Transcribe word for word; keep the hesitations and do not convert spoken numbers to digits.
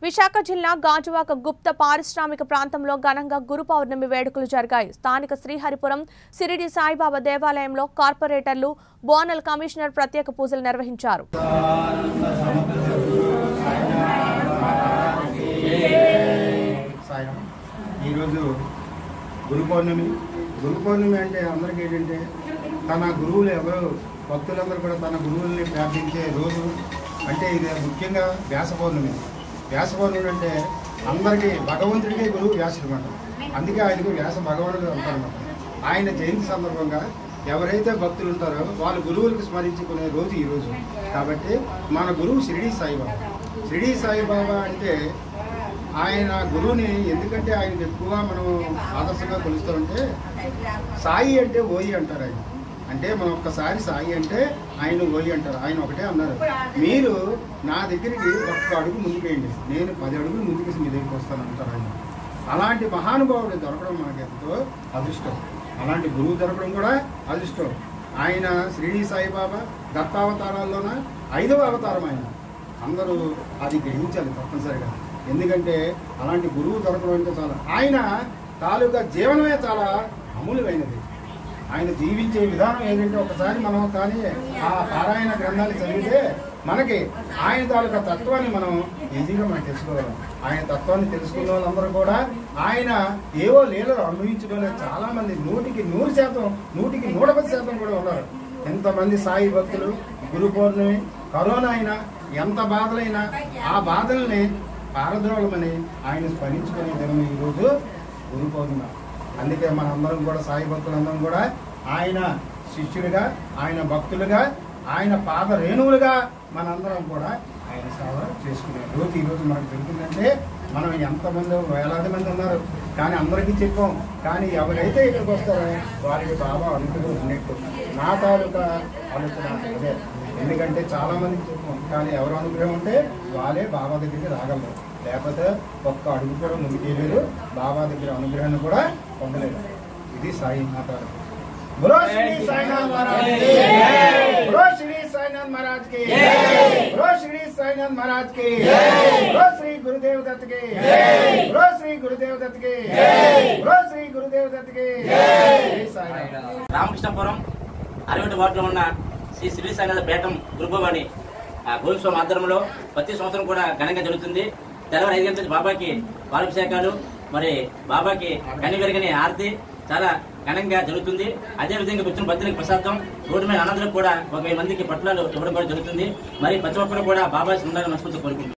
విశాఖ జిల్లా గాజువాక గుప్త పారిశ్రామిక ప్రాంతంలో ఘనంగా గురు పౌర్ణమి వేడుకలు జరిగాయి. స్థానిక శ్రీహరిపురం సిరిడి సాయిబాబా దేవాలయంలో కార్పొరేటర్లు, బోనల్ కమిషనర్ ప్రత్యేక పూజలు నిర్వహించారు. ఈరోజు గురు పౌర్ణమి గురు పౌర్ణమి అంటే అందరికీ ఏంటంటే తన గురువులు ఎవరు భక్తులందరూ కూడా తన గురువుల్ని ప్రార్థించే రోజు. అంటే ఇది ముఖ్యంగా వ్యాస పౌర్ణమి. వ్యాస పౌర్ణమి అంటే అందరికీ భగవంతుడికే గురువు వ్యాసుడు అన్నమాట. అందుకే ఆయనకు వ్యాస భగవానుడు అంటారన్నమాట. ఆయన జయంతి సందర్భంగా ఎవరైతే భక్తులు ఉంటారో వాళ్ళ గురువులకు స్మరించుకునే రోజు ఈరోజు. కాబట్టి మన గురువు షిరిడి సాయిబాబా. షిరిడి సాయిబాబా అంటే ఆయన గురువుని ఎందుకంటే ఆయనకు ఎక్కువగా మనం ఆదర్శంగా కొలుస్తామంటే సాయి అంటే ఓయి అంటారు. ఆయన అంటే మనం ఒక్కసారి సాయి అంటే ఆయన ఓయి అంటారు. ఆయన ఒకటే అన్నారు, మీరు నా దగ్గరికి ఒక్క అడుగు ముందుకేయండి, నేను పది అడుగులు ముందుకేసి మీ దగ్గరికి వస్తాను అంటారు ఆయన. అలాంటి మహానుభావుడు దొరకడం మనకి ఎంతో అదృష్టం. అలాంటి గురువు దొరకడం కూడా అదృష్టం. ఆయన షిరిడి సాయిబాబా దత్తావతారాల్లోన ఐదవ అవతారం. ఆయన అందరూ అది గ్రహించాలి తప్పనిసరిగా. ఎందుకంటే అలాంటి గురువు దొరకడం అంటే చాలా ఆయన తాలూకా జీవనమే చాలా అమూల్యమైనది. ఆయన జీవించే విధానం ఏంటంటే ఒకసారి మనం కానీ ఆ పారాయణ గ్రంథాన్ని చదివితే మనకి ఆయన తాలూకా తత్వాన్ని మనం ఈజీగా మనం తెలుసుకోగలం. ఆయన తత్వాన్ని తెలుసుకున్న వాళ్ళందరూ కూడా ఆయన ఏవో లీలలు అనుభవించడంలో చాలా మంది నూటికి నూరు శాతం నూటికి నూట పది శాతం కూడా ఉన్నారు. ఎంతమంది సాయి భక్తులు గురు పౌర్ణమి కరోనా అయినా ఎంత బాధలైనా ఆ బాధల్ని పారద్రోళమని ఆయన స్మరించుకునే దినం ఈరోజు గురు పౌర్ణిమ. అందుకే మన అందరం కూడా సాయి భక్తులందరం కూడా ఆయన శిష్యులుగా, ఆయన భక్తులుగా, ఆయన పాద రేణువులుగా మనందరం కూడా ఆయన సేవ చేసుకునే రోజు ఈరోజు మనకు జరుగుతుందంటే మనం ఎంతమంది వేలాది మంది ఉన్నారు కానీ అందరికీ చెప్పాం. కానీ ఎవరైతే ఇక్కడికి వస్తారో వారికి బాబా అనుగ్రహం ఉన్నట్టు నా తాలూకా ఆలోచన అదే. ఎందుకంటే చాలా మందికి చెప్పాం కానీ ఎవరు అనుగ్రహం ఉంటే వాళ్ళే బాబా దగ్గరికి రాగలరు. లేకపోతే ఒక్క అడుగు కూడా ముందుకెళ్ళారు, బాబా దగ్గర అనుగ్రహాన్ని కూడా పొందలేదు. ఇది సాయి మాత. బోలో శ్రీ సాయినాథ్ మహారాజ్ కి జై, బోలో శ్రీ సాయినాథ్ మహారాజ్ కి జై, బోలో శ్రీ సాయినాథ్ మహారాజ్ కి జై, బోలో శ్రీ గురుదేవ్ దత్ కి జై, బోలో శ్రీ గురుదేవ్ దత్ కి జై, బోలో శ్రీ గురుదేవ్ దత్ కి జై. సాయినాథ్ రామకృష్ణపురం అరవై వార్డులో ఉన్న శ్రీ శ్రీ సాయినాథ్ పీఠం గురుభవాని గోవిందస్వామి ఆధ్వర్యంలో ప్రతి సంవత్సరం కూడా ఘనంగా జరుగుతుంది. తెల్లవారు ఐదు గంటల బాబాకి పాలాభిషేకాలు, మరి బాబాకి కని వెరగని ఆరతి చాలా ఘనంగా జరుగుతుంది. అదేవిధంగా వచ్చిన భక్తులకు ప్రసాదం, రోడ్డు మీద అనాథులకు కూడా ఒక వెయ్యి మందికి పట్లాలు ఇవ్వడం కూడా జరుగుతుంది. మరి ప్రతి ఒక్కరు కూడా బాబా ఉండాలని మనస్ఫూర్తిగా కోరుకుంటున్నారు.